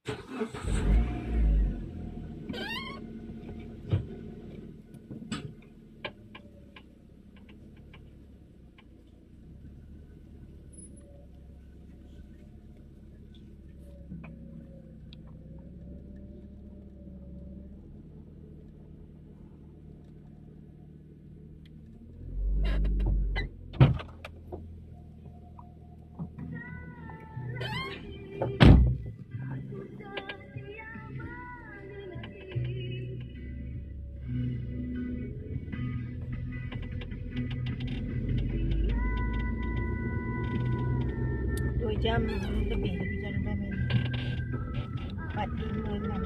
Jam lebih jam berapa ni? 4:56.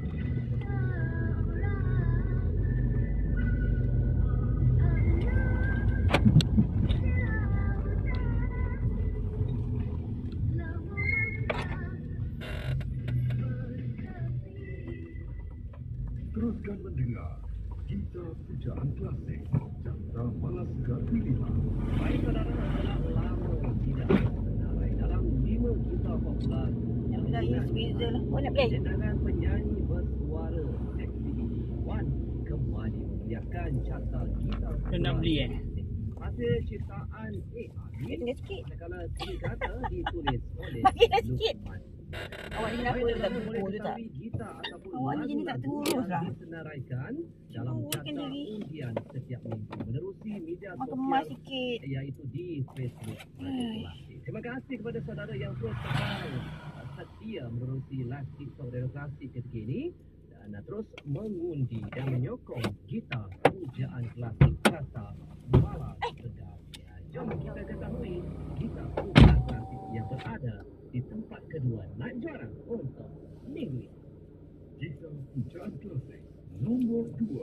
Teruskan mendengar Kita Pujaan Klasik Carta Malas Segar Pilihan. Baik saudara, telah lama tidak menarai dalam 5 juta popular Yang dah use beza lah. Oh nak play? Jenderal penyanyi bersuara seksi Wan kembali memeriahkan carta gitar Dia nak beli hasil ciptaan Dia tinggal sikit. Manakala siri kata ditulis oleh Bagilah sikit. Lukman. Awak ni kenapa tak turun tu tak? Gitar ataupun Awak ni jenis tak turun lah. disenaraikan dalam Turunkan carta diri. undian setiap minggu menerusi media Makan sosial emas sikit. iaitu di Facebook. Terima kasih kepada saudara yang terus kekal setia menerusi live TikTok Demokrasi ketika ini dan terus mengundi dan menyokong gitar pujaan klasik Carta Malas Segar. Jom kita ketahui gitar pujaan klasik yang berada di tempat kedua naik juara untuk minggu ini. Kita Pujaan Klasik nombor 2.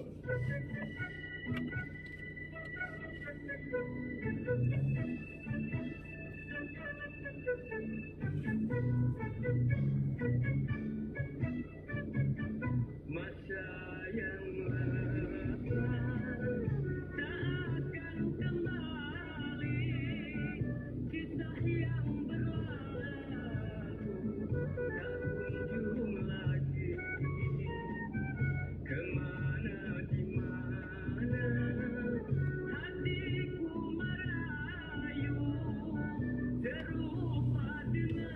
Masa yang lepas tak akan kembali, kisah yang berlalu tak kunjung lagi. Kemana di mana hatiku merayu, terlupa dengan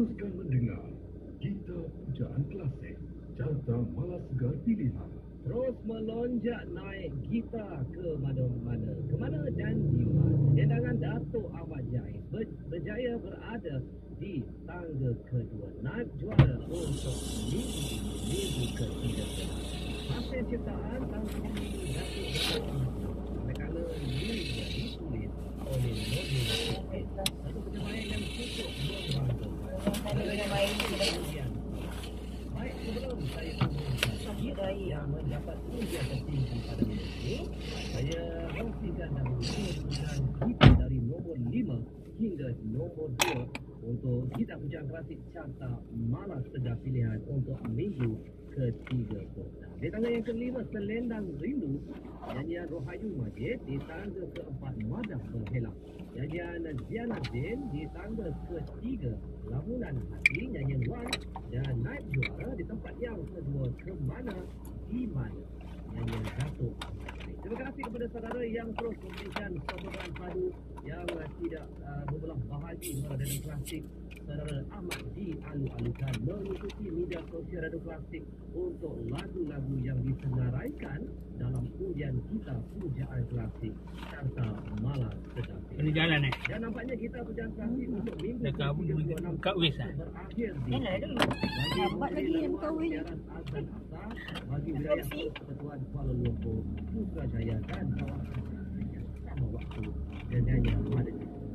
Teruskan mendengar Kita Pujaan Klasik, carta malas segar pilihan. Terus melonjak naik gitar ke mana-mana, ke mana dan di mana. Cadangan Dato' Ahmad Jais berjaya berada di tangga kedua, naik juara untuk minggu ketiga. Hasil ciptaan tangga ini Dato' manakala lirik ditulis oleh Nordin, satu penyemayan yang cukup membantu. Baik, sebelum saya kita yang mendapat ujian tertinggi pada minggu ini, saya kongsikan dahulu dengan kita dari nombor 5 hingga nombor 2 untuk kita pujaan klasik carta malas segar pilihan untuk minggu ketiga kota. Di tangga yang kelima, Selendang Rindu, nyanyian Rohayu Majid. Di tangga keempat, Madah Berhelak, nyanyian Ziana Zain. Di tangga ketiga, Lamunan Hati, nyanyian Wan. Dan naik juara di tempat yang kedua, Kemana Di Mana, nyanyian Dato' Ahmad Jais. Terima kasih kepada saudara yang terus memberikan sokongan padu yang tidak berbelah bahagia kepada Radio Klasik. Saudara amat dialu-alukan mengikuti media sosial Radio Klasik untuk lagu-lagu yang disenaraikan dalam undian kita Pujaan Klasik carta malas segar pilihan. Ini jalan Dan nampaknya kita Pujaan Klasik untuk minggu Dekat buka wis berakhir di Mana ada dulu. Lambat lagi yang buka wis. bagi wilayah Persekutuan Kuala Lumpur, Putrajaya dan kawasan sama waktu dan hanya pada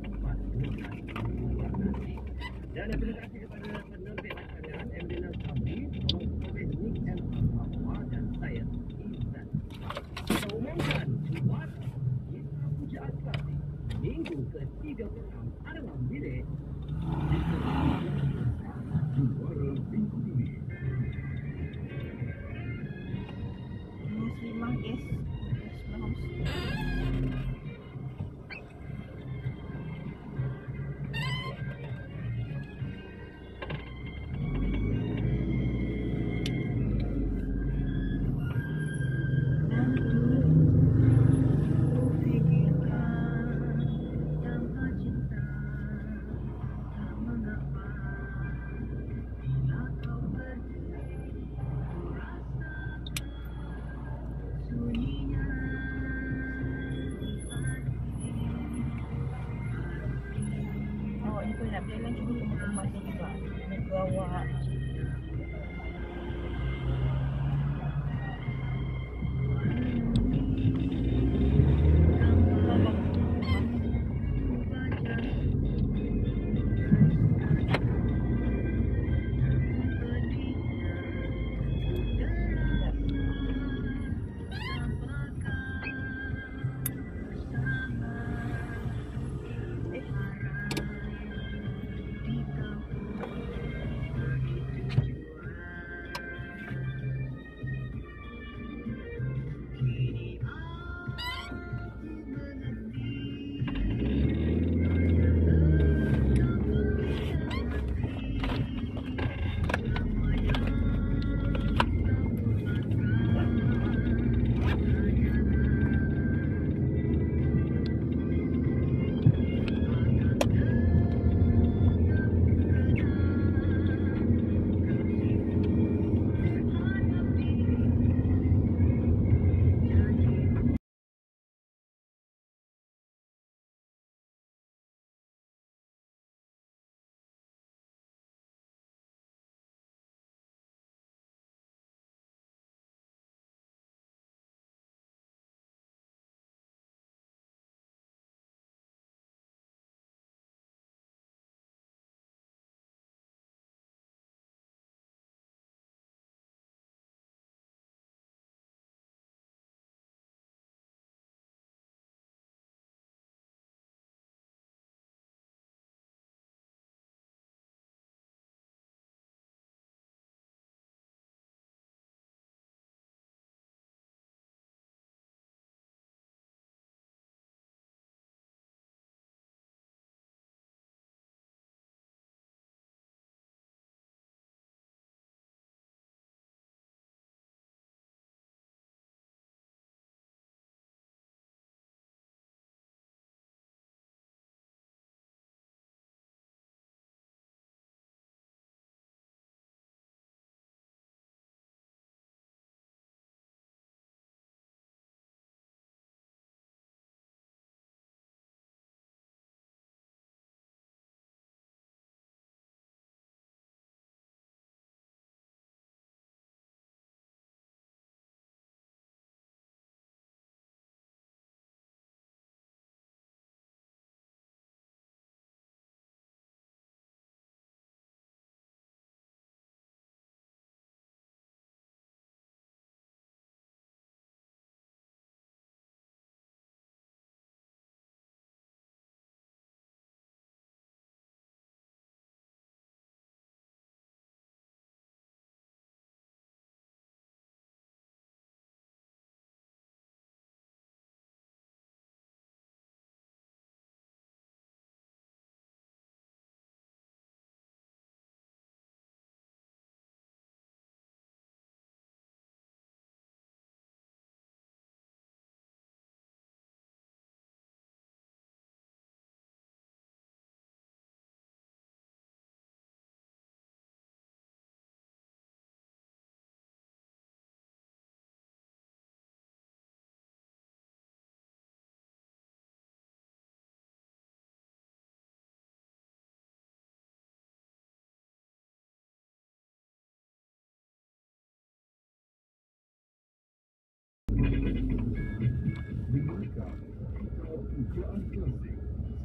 4 nanti. Dan terima kasih kepada penerbit rancangan Emrina Sabri, penulis Nick M. Mahwa dan saya Izzat. Kita umumkan juara kita Pujaan Klasik minggu ke-36 adalah milik Juara minggu ini Muslimah yes. Itu nak berjalan cuba kemas juga. Muka awak.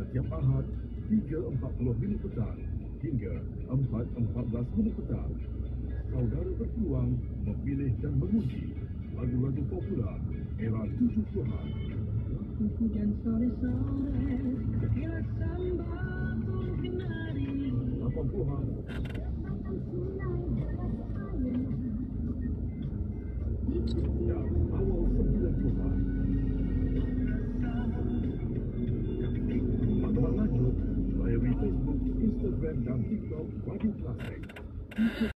setiap Ahad 3.40 petang hingga 4.14 petang. Saudara berpeluang memilih dan menguji lagu-lagu popular era 70-an. Waktu hujan sore-sore, kilat sambal menari. 80-an dan awal 90-an. Pantauan lanjut melalui Facebook, Instagram dan TikTok Radio Klasik.